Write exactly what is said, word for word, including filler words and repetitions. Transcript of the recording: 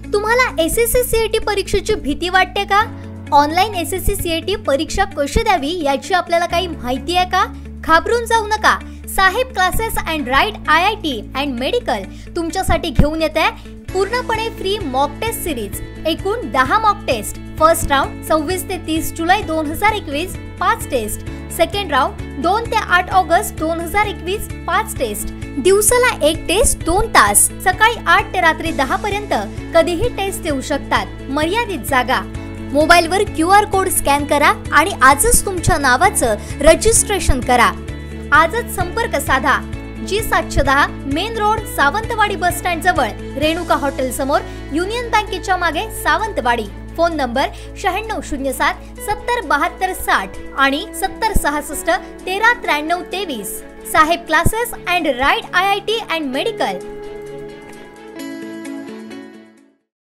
तुम्हाला S S C C E T परीक्षेची भीती वाटते का? Online S S C C E T परीक्षा कशी द्यावी याची आपल्याला काही माहिती आहे का? घाबरून जाऊ नका. साहेब classes and right I I T and medical तुमच्यासाठी घेऊन येत आहे पूर्णपणे फ्री मॉक टेस्ट सिरीज. एकूण दहा मॉक टेस्ट. फर्स्ट राऊंड सव्वीस ते तीस जुलै दोन हजार एकवीस पाच टेस्ट. सेकंड राऊंड दोन ते आठ ऑगस्ट दोन हजार एकवीस पाच टेस्ट. दिवसाला एक टेस्ट दोन तास. सकाळी आठ ते रात्री दहा पर्यंत कधीही टेस्ट देऊ शकतात. मर्यादित जागा. मोबाईलवर क्यू आर कोड स्कॅन करा आणि आजच तुमच्या नावाचं रजिस्ट्रेशन करा. आजच संपर्क साधा. जी सातशे दहा main road Sawantwadi bus stand जवळ रेणुका हॉटेल समोर युनियन बँकेच्या मागे सावंतवाडी. फोन नंबर शहाण्णव शून्य सात सत्तर बहात्तर साठ आणि सत्तर सहासष्ट तेरा त्र्याण्णव तेवीस. साहेब classes and right I I T and medical.